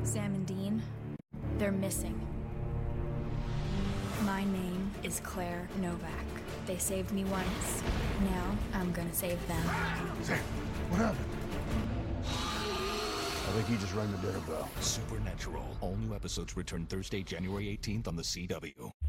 Sam and Dean, they're missing. My name is Claire Novak. They saved me once. Now I'm gonna save them. Sam, what happened? I think he just rang the dinner bell. Supernatural. All new episodes return Thursday, January 18th on the CW.